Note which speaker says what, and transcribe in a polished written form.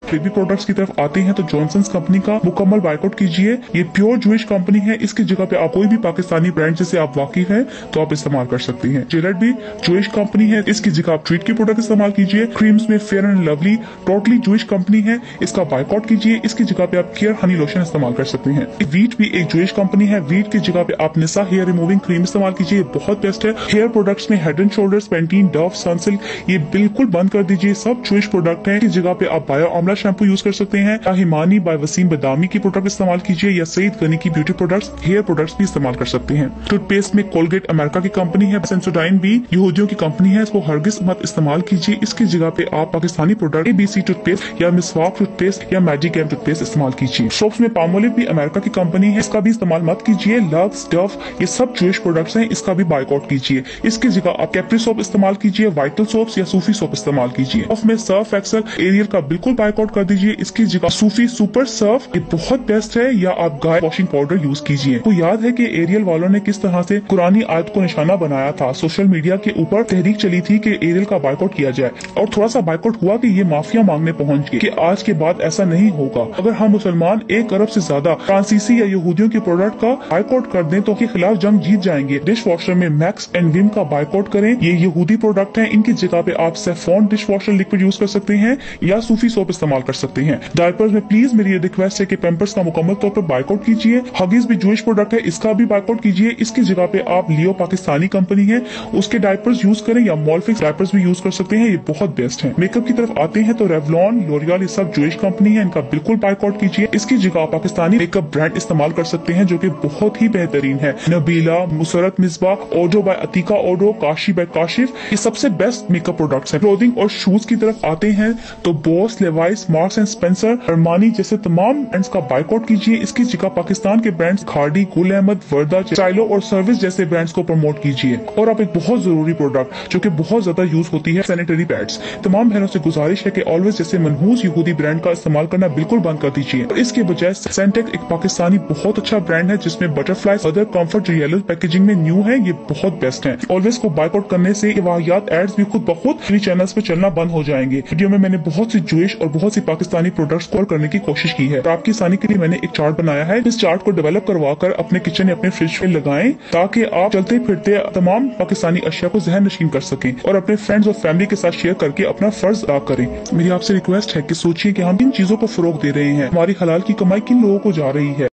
Speaker 1: Baby products की तरफ आते हैं तो जॉनसन्स कंपनी का मुकम्मल बाइकआउट कीजिए। ये प्योर जूइश कंपनी है, इसकी जगह पे आप कोई भी पाकिस्तानी ब्रांड जिसे आप वाकिफ हैं तो आप इस्तेमाल कर सकती हैं। जिलेट भी जूइश कंपनी है, इसकी जगह आप ट्रीट की प्रोडक्ट इस्तेमाल कीजिए। क्रीम्स में fair and lovely totally Jewish company है, इसका बाइकआउट कीजिए। इसकी जगह पे आप केयर हनी लोशन इस्तेमाल कर सकते हैं। वीट भी एक जूइश कंपनी है, वीट की जगह पे आप निसा हेयर रिमूविंग क्रीम इस्तेमाल कीजिए, बहुत बेस्ट है। हेयर प्रोडक्ट्स में head and shoulders, Pantene, Dove, Sunsilk ये बिल्कुल बंद कर दीजिए, सब जूइश प्रोडक्ट है। इस जगह पे आप बायो आमला शैम्पू यूज कर सकते हैं। हिमानी बाय वसीम बदामी की प्रोडक्ट इस्तेमाल कीजिए या सईद गनी की ब्यूटी प्रोडक्ट्स, हेयर प्रोडक्ट्स भी इस्तेमाल कर सकते हैं। टूथपेस्ट में कोलगेट अमेरिका की कंपनी है, सेंसोडाइन भी यहूदियों की कंपनी है, इसको हरगिज मत इस्तेमाल कीजिए। इसकी जगह पे आप पाकिस्तानी प्रोडक्ट ABC टूथपेस्ट या मिसवाक टूथपेस्ट या मैजिक एम टूथपेस्ट इस्तेमाल कीजिए। सोप्स में पामोलिव भी अमेरिका की कंपनी है, इसका भी इस्तेमाल मत कीजिए। लक्स, डव ये सब जूइश प्रोडक्ट्स हैं, इसका भी बाइकआउट कीजिए। इसकी जगह आप कैप्री सोप इस्तेमाल कीजिए, वाइटल सोप्स या सूफी सोप इस्तेमाल कीजिए। ऑफ में सर्फ एक्सेल एरियल का बिल्कुल बाइकआउट कर दीजिए, इसकी जगह सूफी सुपर सर्फ ये बहुत बेस्ट है, या आप गाय वॉशिंग पाउडर यूज कीजिए। तो याद है कि एरियल वालों ने किस तरह से कुरानी आयत को निशाना बनाया था, सोशल मीडिया के ऊपर तहरीक चली थी कि एरियल का बाइकआउट किया जाए, और थोड़ा सा बाइकआउट हुआ कि ये माफिया मांगने पहुंच गए कि आज के बाद ऐसा नहीं होगा। अगर हम मुसलमान 1 अरब से ज्यादा फ्रांसीसी या यहूदियों के प्रोडक्ट का बाइकआउट कर दें तो के खिलाफ जंग जीत जाएंगे। डिश वॉशर में मैक्स एंड विम का बाइकआउट करें, ये यहूदी प्रोडक्ट हैं, इनकी जगह पे आप सेफॉन डिश वॉशर लिक्विड यूज कर सकते हैं या सूफी सोप इस्तेमाल कर सकते हैं। डायपर्स में प्लीज मेरी ये रिक्वेस्ट है कि पैम्पर्स का मुकम्मल तौर पर बाइकआउट कीजिए। हगीज भी जूइश प्रोडक्ट है, इसका भी बाइकआउट कीजिए। इसकी जगह पे आप लियो पाकिस्तानी कंपनी है उसके डायपर्स यूज करें या मॉलफिक्स डायपर्स भी यूज कर सकते हैं, ये बहुत बेस्ट है। मेकअप की तरफ आते हैं तो रेवलॉन, लोरियल ये सब जूइश कंपनी है, इनका बिल्कुल बाइकआउट कीजिए। इसकी जगह आप पाकिस्तानी मेकअप ब्रांड इस्तेमाल कर सकते हैं जो कि बहुत ही बेहतरीन है। नबीला, मुसरत मिसबा, ओडो बाय अतीका ओडो, काशी बाय काशिफ ये सबसे बेस्ट मेकअप प्रोडक्ट्स हैं। क्लोथिंग और शूज की तरफ आते हैं तो Boss, Levi's, Marks and Spencer, Armani जैसे तमाम ब्रांड्स का बाइकआउट कीजिए। इसकी जगह पाकिस्तान के ब्रांड्स खाड़ी, गुल अहमद, वर्दा, स्टाइलो और सर्विस जैसे ब्रांड्स को प्रमोट कीजिए। और आप एक बहुत जरूरी प्रोडक्ट जो कि बहुत ज्यादा यूज होती है, सैनिटरी पैड्स। तमाम बहनों से गुजारिश है कि ऑलवेज जैसे मनहूस यहूदी ब्रांड का इस्तेमाल करना बिल्कुल बंद कर दीजिए और इसके बजाय सेंटेक्स एक पाकिस्तानी बहुत अच्छा ब्रांड है जिसमें Butterfly, other comfort, real packaging में न्यू है, ये बहुत बेस्ट है। ऑलवेज को बाइकआउट करने से ये वाहियात एड्स भी खुद बखुद फ्री चैनल्स पे चलना बंद हो जाएंगे। वीडियो में मैंने बहुत सी जूइश और बहुत सी पाकिस्तानी प्रोडक्ट्स कवर करने की कोशिश की है, तो आपकी आसानी के लिए मैंने एक चार्ट बनाया है। इस चार्ट को डेवलप करवाकर अपने किचन या अपने फ्रिज में लगाएं ताकि आप चलते फिरते तमाम पाकिस्तानी अशिया को जहन नशीन कर सकें और अपने फ्रेंड्स और फैमिली के साथ शेयर करके अपना फर्ज अदा करें। मेरी आपसे रिक्वेस्ट है कि सोचिए कि हम इन चीजों को फरोग दे रहे हैं, हमारी हलाल की कमाई किन लोगों को जा रही है।